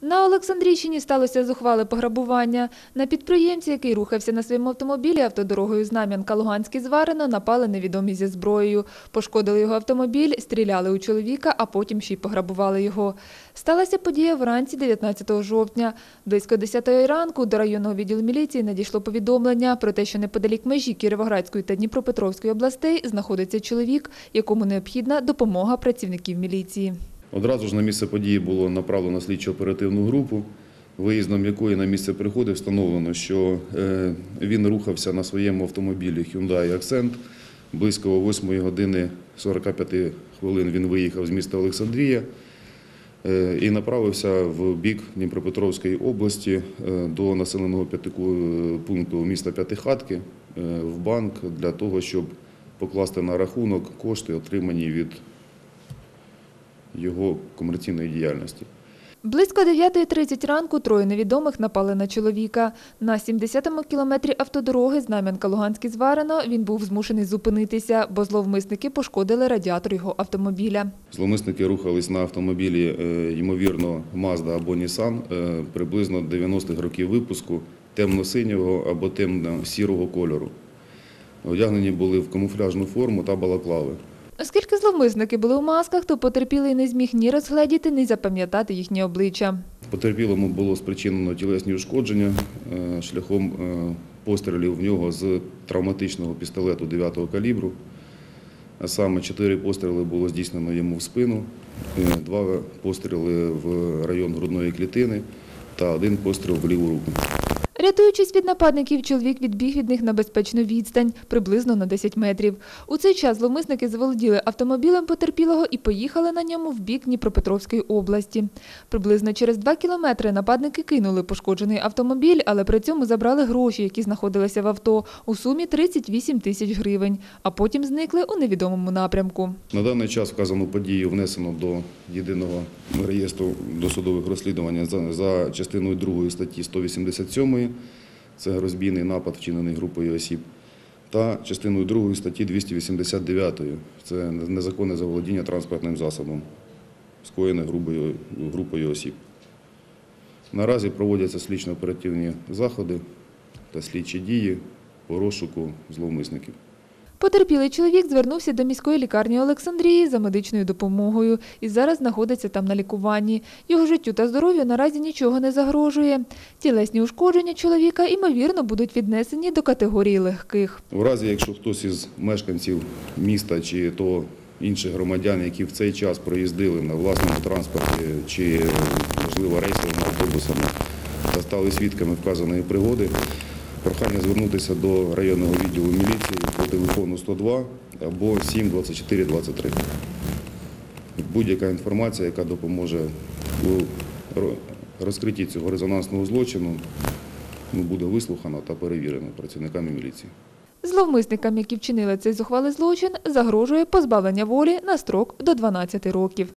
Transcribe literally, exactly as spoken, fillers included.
На Олександрійщині сталося зухвале пограбування. На підприємця, який рухався на своєму автомобілі автодорогою Знам'янка-Луганське Зварино, напали невідомі зі зброєю. Пошкодили його автомобіль, стріляли у чоловіка, а потім ще й пограбували його. Сталася подія вранці дев'ятнадцятого жовтня. Близько десятої ранку до районного відділу міліції надійшло повідомлення про те, що неподалік межі Кіровоградської та Дніпропетровської областей знаходиться чоловік, якому необхідна допомога працівників міліції. Одразу ж на місце події було направлено слідчо-оперативну групу, виїздом якої на місце приходу встановлено, що він рухався на своєму автомобілі Hyundai Accent. Близько восьмої години сорока п'яти хвилин він виїхав з міста Олександрія і направився в бік Дніпропетровської області до населеного пункту міста П'ятихатки в банк для того, щоб покласти на рахунок кошти, отримані від його комерційної діяльності. Близько дев'ятої тридцять ранку троє невідомих напали на чоловіка. На сімдесятому кілометрі автодороги Знам'янка-Луганське Зварино він був змушений зупинитися, бо зловмисники пошкодили радіатор його автомобіля. Зловмисники рухались на автомобілі, ймовірно, Mazda або Nissan, приблизно дев'яностих років випуску, темно-синього або темно-сірого кольору. Одягнені були в камуфляжну форму та балаклави. Оскільки зловмисники були у масках, то потерпілий не зміг ні розгледіти, ні запам'ятати їхні обличчя. Потерпілому було спричинено тілесні ушкодження шляхом пострілів в нього з травматичного пістолету дев'ятого калібру. А саме чотири постріли було здійснено йому в спину, два постріли в район грудної клітини та один постріл в ліву руку. Рятуючись від нападників, чоловік відбіг від них на безпечну відстань, приблизно на десять метрів. У цей час зловмисники заволоділи автомобілем потерпілого і поїхали на ньому в бік Дніпропетровської області. Приблизно через два кілометри нападники кинули пошкоджений автомобіль, але при цьому забрали гроші, які знаходилися в авто, у сумі тридцять вісім тисяч гривень, а потім зникли у невідомому напрямку. На даний час вказану подію внесено до єдиного реєстру досудових розслідувань за, за частиною другої статті сто вісімдесят сьомої. Це розбійний напад, вчинений групою осіб, та частиною другої статті двісті вісімдесят дев'ятої. Це незаконне заволодіння транспортним засобом, скоєне групою, групою осіб. Наразі проводяться слідчо-оперативні заходи та слідчі дії по розшуку зловмисників. Потерпілий чоловік звернувся до міської лікарні Олександрії за медичною допомогою і зараз знаходиться там на лікуванні. Його життю та здоров'ю наразі нічого не загрожує. Тілесні ушкодження чоловіка, ймовірно, будуть віднесені до категорії легких. У разі, якщо хтось із мешканців міста чи то інших громадян, які в цей час проїздили на власному транспорті чи, можливо, рейсовими автобусами та стали свідками вказаної пригоди, прохання звернутися до районного відділу міліції по телефону сто два або сім двадцять чотири двадцять три. Будь-яка інформація, яка допоможе у розкритті цього резонансного злочину, буде вислухана та перевірена працівниками міліції. Зловмисникам, які вчинили цей зухвалий злочин, загрожує позбавлення волі на строк до дванадцяти років.